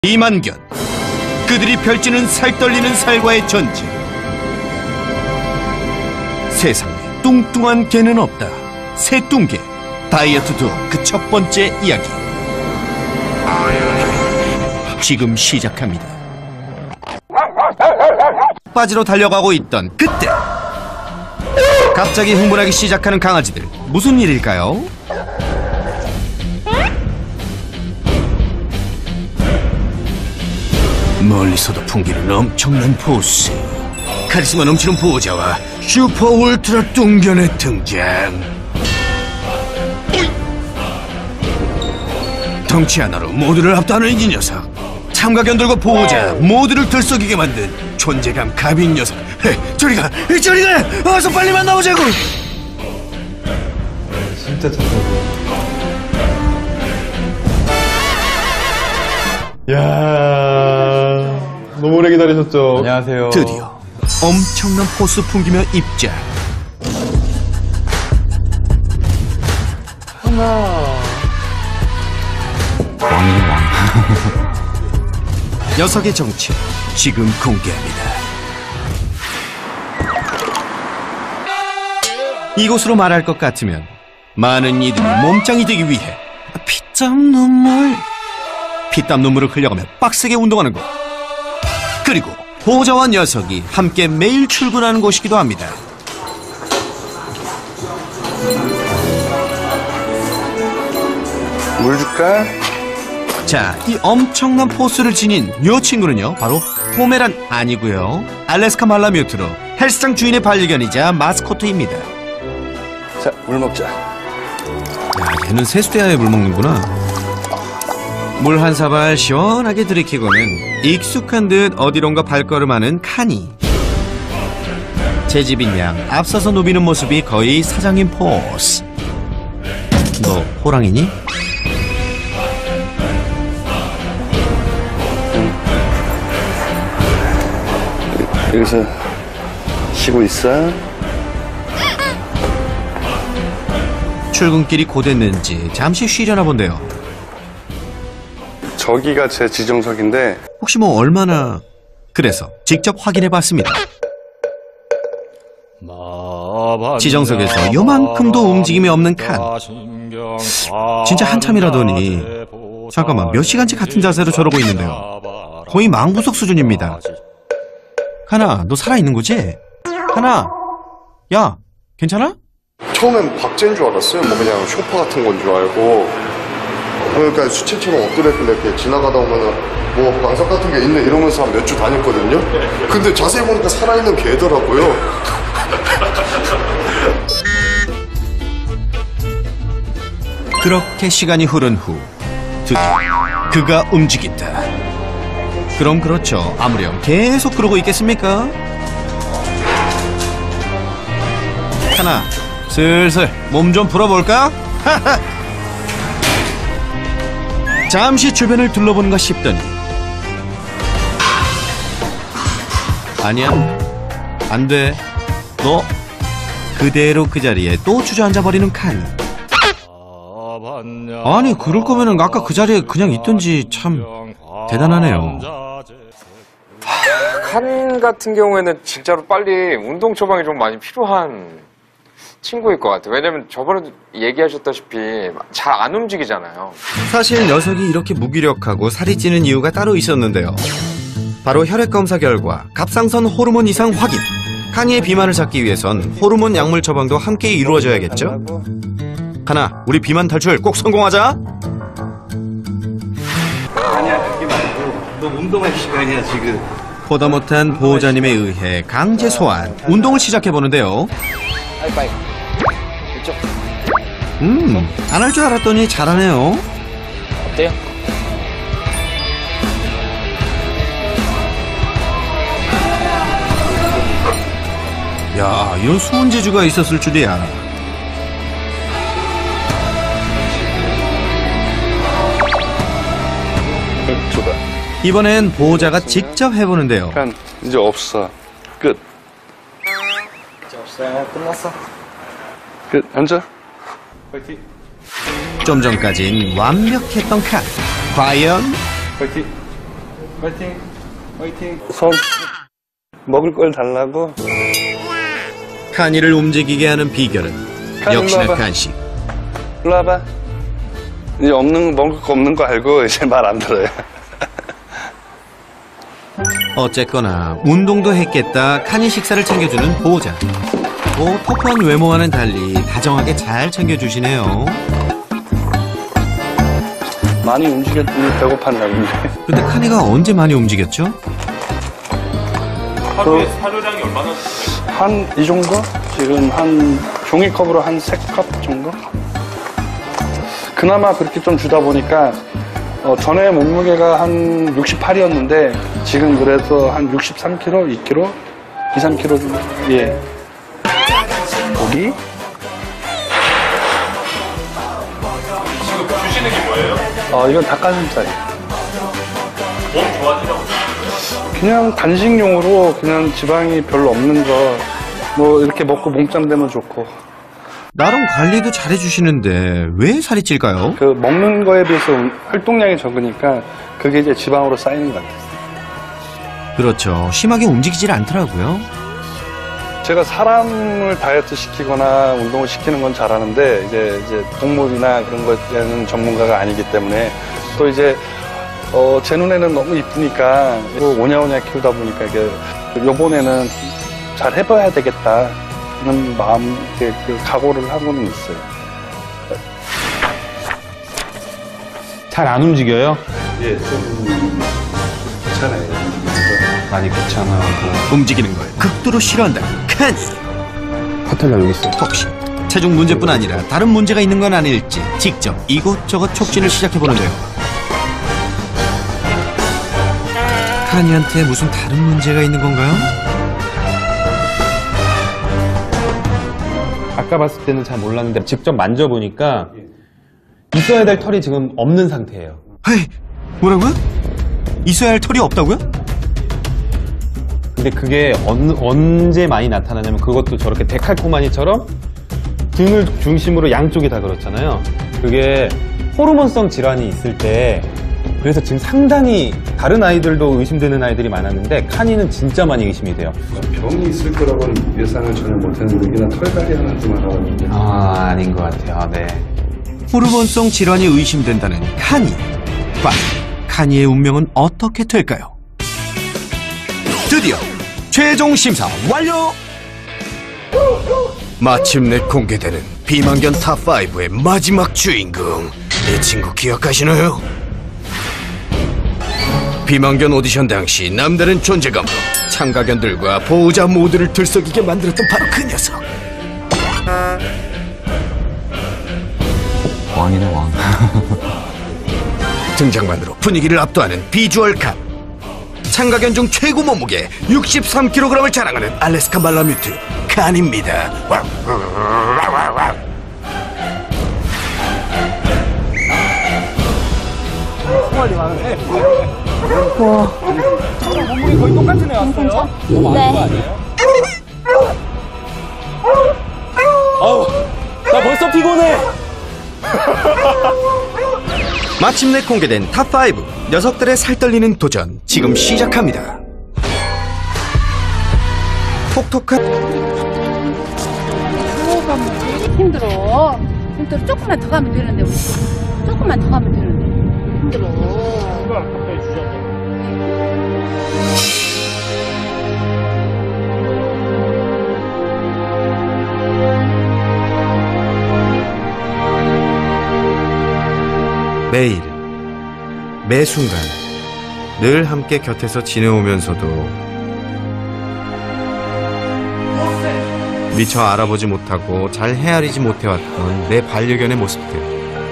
이만견, 그들이 펼치는 살떨리는 살과의 전쟁. 세상에 뚱뚱한 개는 없다. 새뚱개 다이어트 투어 그 첫 번째 이야기 지금 시작합니다. 빠지러 달려가고 있던 그때 갑자기 흥분하기 시작하는 강아지들. 무슨 일일까요? 멀리서도 풍기는 엄청난 포스, 카리스마 넘치는 보호자와 슈퍼 울트라 뚱견의 등장. 덩치 하나로 모두를 압도하는 이 녀석, 참가견들과 보호자 모두를 들썩이게 만든 존재감 갑인 녀석. 저리가! 어서 빨리 만나보자고! 진짜 착하고. 야, 너무 오래 기다리셨죠? 안녕하세요. 드디어 엄청난 포스 풍기며 입장. 녀석의 정체 지금 공개합니다. 이곳으로 말할 것 같으면 많은 이들이 몸짱이 되기 위해 피땀 눈물을 흘려가며 빡세게 운동하는 곳, 그리고 보호자와 녀석이 함께 매일 출근하는 곳이기도 합니다. 물 줄까? 자, 이 엄청난 포스를 지닌 이 친구는요, 바로 포메란 아니고요, 알래스카 말라뮤트로 헬스장 주인의 반려견이자 마스코트입니다. 자, 물 먹자. 야, 걔는 세수대야에 물 먹는구나. 물 한 사발 시원하게 들이키고는 익숙한 듯 어디론가 발걸음하는 카니. 제 집인 양 앞서서 누비는 모습이 거의 사장님 포스. 너 호랑이니? 여기서 쉬고 있어? 출근길이 고됐는지 잠시 쉬려나 본데요. 저기가 제 지정석인데 혹시 뭐 얼마나... 그래서 직접 확인해봤습니다. 지정석에서 요만큼도 움직임이 없는 칸. 진짜 한참이라더니 잠깐만, 몇 시간째 같은 자세로 저러고 있는데요. 거의 망부석 수준입니다. 하나, 너 살아있는 거지? 하나, 야, 괜찮아? 처음엔 박제인 줄 알았어요. 뭐 그냥 쇼파 같은 건 줄 알고. 그러니까 수채처럼 엎드렸길래 이렇게 지나가다 보면은 뭐 망석 같은 게 있네 이러면서 한 몇 주 다녔거든요. 근데 자세히 보니까 살아있는 개더라고요. 그렇게 시간이 흐른 후 드디어 그가 움직인다. 그럼 그렇죠. 아무렴 계속 그러고 있겠습니까? 하나, 슬슬 몸 좀 풀어볼까? 잠시 주변을 둘러보는가 싶더니 아니야, 안돼. 너 그대로 그 자리에 또 주저앉아버리는 칸. 아니, 그럴 거면은 아까 그 자리에 그냥 있던지. 참 대단하네요. 칸 같은 경우에는 진짜로 빨리 운동 처방이 좀 많이 필요한 친구일 것 같아요. 왜냐면 저번에도 얘기하셨다시피 잘 안 움직이잖아요. 사실 녀석이 이렇게 무기력하고 살이 찌는 이유가 따로 있었는데요. 바로 혈액 검사 결과 갑상선 호르몬 이상 확인. 칸이의 비만을 잡기 위해선 호르몬 약물 처방도 함께 이루어져야겠죠? 하나, 우리 비만 탈출 꼭 성공하자. 아니야, 그게 말고 너 운동할 시간이야 지금. 보다 못한 보호자님에 의해 강제 소환, 운동을 시작해보는데요. 빠이빠이. 이쪽. 안 할 줄 알았더니 잘하네요. 어때요? 야, 이런 수은제주가 있었을 줄이야. 줘봐. 이번엔 보호자가 직접 해보는데요. 간 이제 없어. 끝. 이제 없어요. 끝났어. 끝. 앉아. 파이팅. 좀 전까진 완벽했던 칸. 과연? 파이팅. 화이팅! 화이팅! 손 먹을 걸 달라고. 칸이를 움직이게 하는 비결은 칸, 역시나 일로 와봐. 간식. 일로 와봐. 이제 먹을 거 없는 거 알고 이제 말 안 들어요. 어쨌거나 운동도 했겠다 칸이 식사를 챙겨주는 보호자. 터프한 외모와는 달리 다정하게 잘 챙겨주시네요. 많이 움직였더니 배고팠나 근데 칸이가 언제 많이 움직였죠? 하루에 사료량이 얼마나? 한 이 정도? 지금 한 종이컵으로 한 3컵 정도? 그나마 그렇게 좀 주다 보니까 전에 몸무게가 한 68이었는데 지금 그래서 한 63kg, 2kg, 2, 3kg 정도. 예. 고기? 지금 주시는 게 뭐예요? 이건 닭가슴살. 몸 좋아지라고? 그냥 단식용으로 그냥 지방이 별로 없는 거 뭐 이렇게 먹고 몸짱 되면 좋고. 나름 관리도 잘해주시는데 왜 살이 찔까요? 그 먹는 거에 비해서 활동량이 적으니까 그게 이제 지방으로 쌓이는 것 같아요. 그렇죠. 심하게 움직이질 않더라고요. 제가 사람을 다이어트 시키거나 운동을 시키는 건 잘하는데 이제 동물이나 그런 것에는 전문가가 아니기 때문에 또 이제 제 눈에는 너무 이쁘니까 오냐오냐 키우다 보니까 이게 요번에는 잘 해봐야 되겠다 하는 마음, 그 각오를 하고는 있어요. 잘 안 움직여요? 예, 좀 괜찮아요. 많이 귀찮아하고. 움직이는 걸 극도로 싫어한다 칸이. 호텔 여기 있어요. 혹시 체중 문제뿐 아니라 다른 문제가 있는 건 아닐지 직접 이곳저곳 촉진을 시작해보는데요. 칸이한테 무슨 다른 문제가 있는 건가요? 아까 봤을 때는 잘 몰랐는데 직접 만져보니까 있어야 될 털이 지금 없는 상태예요. 헤이, 뭐라고요? 있어야 할 털이 없다고요? 근데 그게 언제 많이 나타나냐면 그것도 저렇게 데칼코마니처럼 등을 중심으로 양쪽이 다 그렇잖아요. 그게 호르몬성 질환이 있을 때 그래서 지금 상당히 다른 아이들도 의심되는 아이들이 많았는데 칸이는 진짜 많이 의심이 돼요. 병이 있을 거라고는 예상을 전혀 못했는데 그냥 털갈이 하나 좀 알아봤는데 아닌 것 같아요. 네. 호르몬성 질환이 의심된다는 칸이. 과연 칸이의 운명은 어떻게 될까요? 드디어 최종 심사 완료! 마침내 공개되는 비만견 탑5의 마지막 주인공. 이 친구 기억하시나요? 비만견 오디션 당시 남다른 존재감으로 참가견들과 보호자 모두를 들썩이게 만들었던 바로 그 녀석. 왕이네 왕. 등장만으로 분위기를 압도하는 비주얼 칸. 참가견 중 최고 몸무게 63kg을 자랑하는 알래스카 말라뮤트 칸입니다. 나 벌써 피곤해. 마침내 공개된 탑5 녀석들의 살떨리는 도전 지금 시작합니다. 톡톡한 힘들어. 조금만 더 가면 되는데 우리. 조금만 더 가면 되는데 힘들어. 매일 매 순간 늘 함께 곁에서 지내오면서도 미처 알아보지 못하고 잘 헤아리지 못해왔던 내 반려견의 모습들.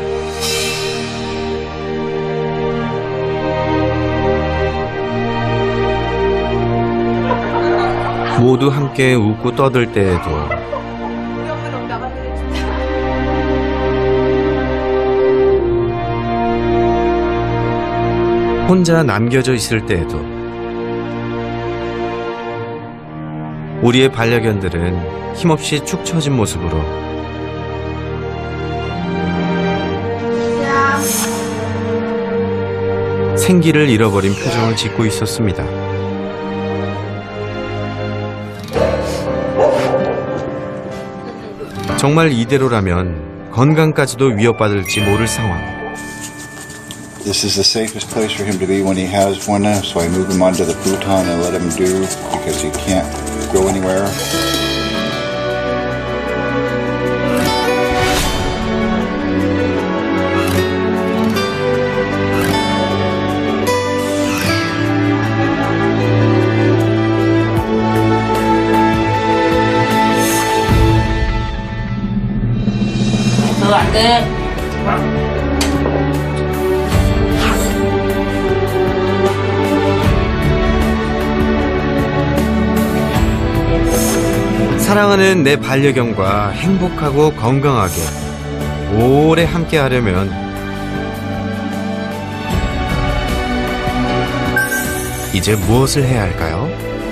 모두 함께 웃고 떠들 때에도 혼자 남겨져 있을 때에도 우리의 반려견들은 힘없이 축 처진 모습으로 생기를 잃어버린 표정을 짓고 있었습니다. 정말 이대로라면 건강까지도 위협받을지 모를 상황. This is the safest place for him to be when he has one, so I move him onto the futon and let him do because he can't go anywhere. 너 안 돼. 사랑하는 내 반려견과 행복하고 건강하게 오래 함께 하려면 이제 무엇을 해야 할까요?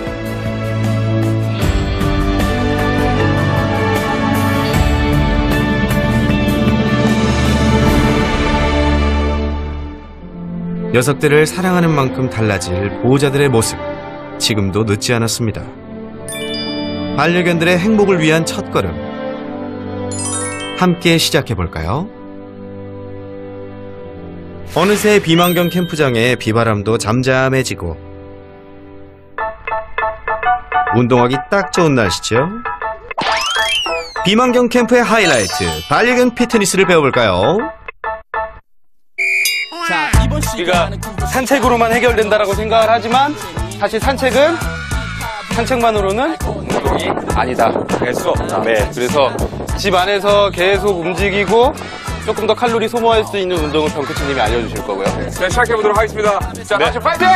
녀석들을 사랑하는 만큼 달라질 보호자들의 모습, 지금도 늦지 않았습니다. 반려견들의 행복을 위한 첫걸음, 함께 시작해볼까요? 어느새 비만경 캠프장에 비바람도 잠잠해지고 운동하기 딱 좋은 날씨죠? 비만경 캠프의 하이라이트, 반려견 피트니스를 배워볼까요? 우리가 산책으로만 해결된다라고 생각을 하지만 사실 산책만으로는 운동이 아니다. 될 수 없다. 네, 그래서 집 안에서 계속 움직이고 조금 더 칼로리 소모할 수 있는 운동을 병코치님이 알려주실 거고요. 자, 시작해보도록 하겠습니다. 자, 다시 파이팅!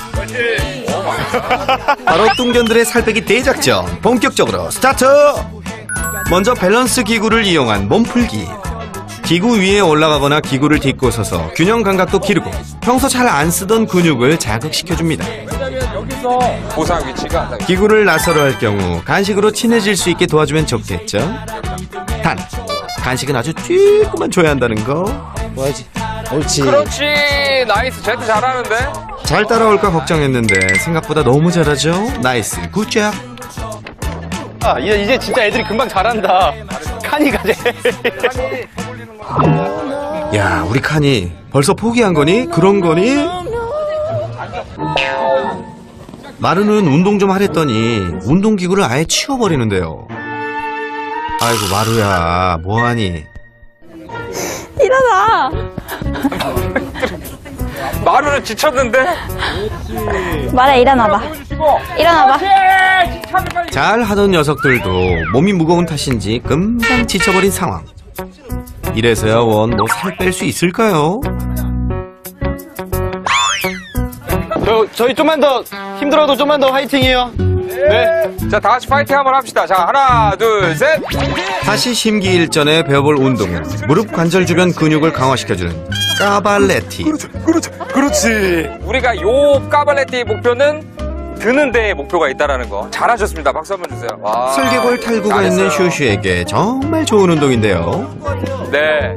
바로 뚱견들의 살 빼기 대작전 본격적으로 스타트! 먼저 밸런스 기구를 이용한 몸풀기. 기구 위에 올라가거나 기구를 딛고 서서 균형 감각도 기르고 평소 잘 안 쓰던 근육을 자극시켜줍니다. 여기서 보상 위치가 기구를 낯설어 할 경우 간식으로 친해질 수 있게 도와주면 좋겠죠? 단, 간식은 아주 조금만 줘야 한다는 거. 뭐야지? 옳지. 그렇지. 나이스. 제트 잘하는데. 잘 따라올까 걱정했는데 생각보다 너무 잘하죠? 나이스, 굿잡. 아, 이제 진짜 애들이 금방 잘한다. 칸이가 제. 야, 우리 칸이 벌써 포기한 거니? 그런 거니? 마루는 운동 좀 하랬더니 운동기구를 아예 치워버리는데요. 아이고 마루야, 뭐하니? 일어나. 마루는 지쳤는데? 말해, 일어나봐. 일어나봐. 잘 하던 녀석들도 몸이 무거운 탓인지 금방 지쳐버린 상황. 이래서야 원 뭐 살 뺄 수 있을까요? 저희 좀만 더 힘들어도 좀만 더 화이팅이에요. 네. 자, 다 같이 파이팅 한번 합시다. 자, 하나, 둘, 셋. 다시 심기일전에 배워볼 운동은 무릎 관절 주변 근육을 강화시켜주는 까발레티. 그렇지. 우리가 요 까발레티의 목표는 드는 데에 목표가 있다라는 거. 잘하셨습니다. 박수 한번 주세요. 와, 슬개골 탈구가 잘했어요. 있는 슈슈에게 정말 좋은 운동인데요. 네.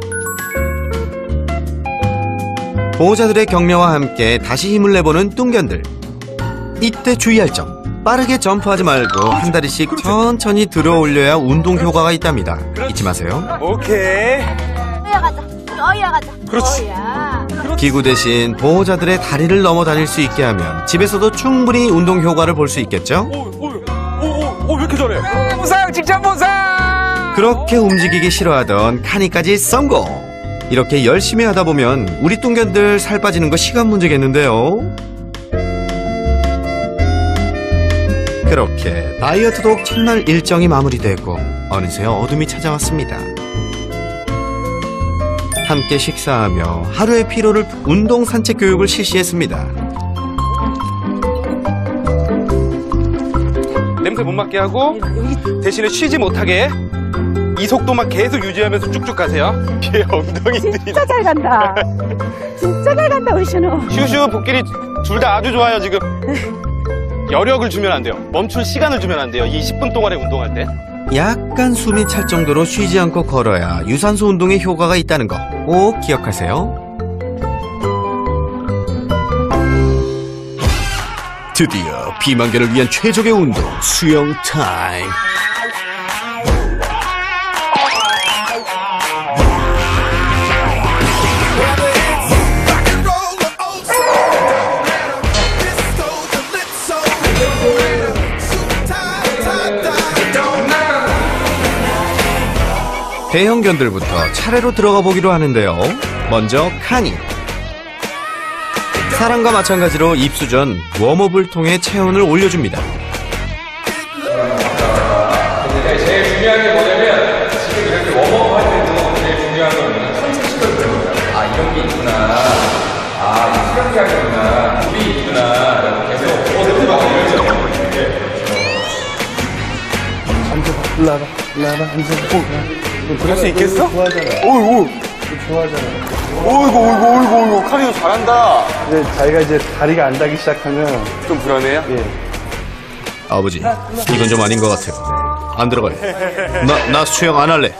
보호자들의 격려와 함께 다시 힘을 내보는 뚱견들. 이때 주의할 점. 빠르게 점프하지 말고 한 다리씩 천천히 들어 올려야 운동 효과가 있답니다. 잊지 마세요. 오케이. 어이야 가자. 그렇지. 기구 대신 보호자들의 다리를 넘어 다닐 수 있게 하면 집에서도 충분히 운동 효과를 볼 수 있겠죠? 왜 이렇게 잘해? 보상, 직접 보상! 그렇게 움직이기 싫어하던 카니까지 성공! 이렇게 열심히 하다 보면 우리 뚱견들 살 빠지는 거 시간 문제겠는데요? 그렇게 다이어트도 첫날 일정이 마무리되고 어느새 어둠이 찾아왔습니다. 함께 식사하며 하루의 피로를 운동 산책 교육을 실시했습니다. 냄새 못 맡게 하고 대신에 쉬지 못하게 이 속도만 계속 유지하면서 쭉쭉 가세요. 이게 엉덩이들이 진짜 잘 간다. 진짜 잘 간다, 우리 신우. 슈슈 복길이 둘 다 아주 좋아요 지금. 여력을 주면 안 돼요. 멈출 시간을 주면 안 돼요. 이 10분 동안에 운동할 때. 약간 숨이 찰 정도로 쉬지 않고 걸어야 유산소 운동에 효과가 있다는 거 꼭 기억하세요. 드디어 비만견을 위한 최적의 운동 수영 타임. 대형견들부터 차례로 들어가 보기로 하는데요. 먼저 카니. 사람과 마찬가지로 입수 전 웜업을 통해 체온을 올려줍니다. 제일 중요한 게 뭐냐면 지금 이렇게 웜업 할 때도 제일 중요한 건 선택시켜주는 거예요. 아 이런 게 있구나. 아 이 수영장이구나. 물이 있구나. 라고 계속 냄새 맡고 이러죠. 올라와봐. 할 수 있겠어? 좋아하잖아. 오이고, 좋아하잖아. 오이고. 카리도 잘한다. 이제 자기가 이제 다리가 안 닿기 시작하면 좀 불안해요? 예. 아버지, 이건 좀 아닌 것 같아요. 안 들어가요. 나 수영 안 할래.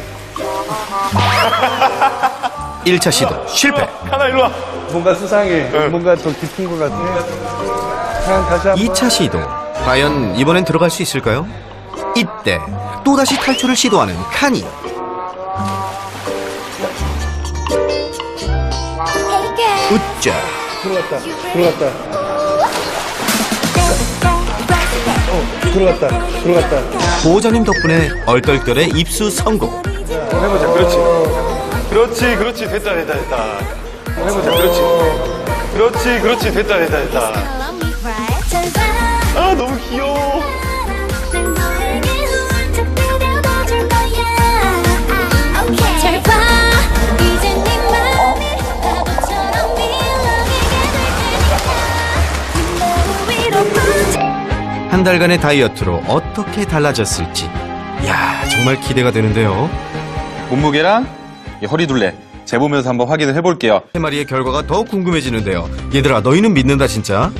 1차 시도 실패. 카나 일로 와. 뭔가 수상해. 뭔가 더 깊은 것 같아. 그냥 다시 한번. 2차 시도. 과연 이번엔 들어갈 수 있을까요? 이때 또다시 탈출을 시도하는 카니. 웃자. 들어갔다. 보호자님 덕분에 얼떨결에 입수 성공. 해보자. 그렇지. 됐다. 해보자. 그렇지. 됐다. 아, 너무 귀여워. 한 달간의 다이어트로 어떻게 달라졌을지. 야, 정말 기대가 되는데요. 몸무게랑 이 허리둘레 재보면서 한번 확인을 해볼게요. 세 마리의 결과가 더 궁금해지는데요. 얘들아, 너희는 믿는다 진짜?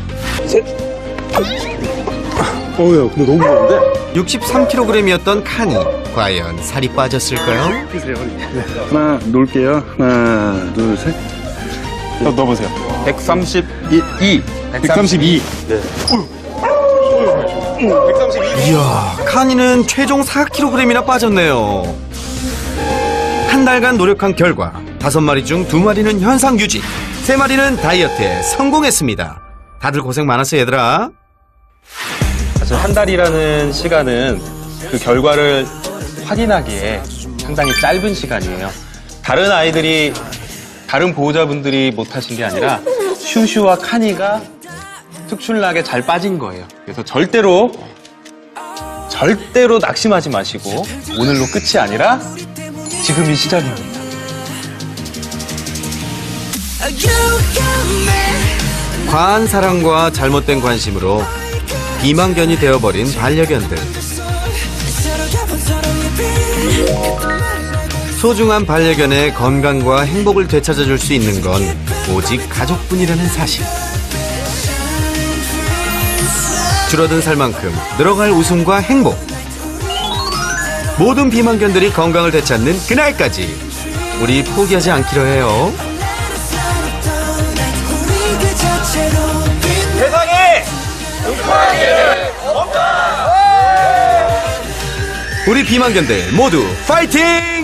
어우야, 근데 너무 무거운데? 63kg이었던 카니. 과연 살이 빠졌을까요? 하나, 놓을게요. 하나, 둘, 셋. 넣어보세요. 132. 네. 132. 이야, 카니는 최종 4kg이나 빠졌네요. 한 달간 노력한 결과 5마리 중 2마리는 현상 유지, 3마리는 다이어트에 성공했습니다. 다들 고생 많았어 얘들아. 사실 한 달이라는 시간은 그 결과를 확인하기에 상당히 짧은 시간이에요. 다른 보호자분들이 못하신 게 아니라 슈슈와 카니가 특출나게 잘 빠진 거예요. 그래서 절대로 낙심하지 마시고 오늘로 끝이 아니라 지금이 시작입니다. 과한 사랑과 잘못된 관심으로 비만견이 되어버린 반려견들. 소중한 반려견의 건강과 행복을 되찾아줄 수 있는 건 오직 가족뿐이라는 사실. 줄어든 살만큼 늘어갈 웃음과 행복. 모든 비만견들이 건강을 되찾는 그날까지 우리 포기하지 않기로 해요. 세상에 음파견은 없다. 우리 비만견들 모두 파이팅!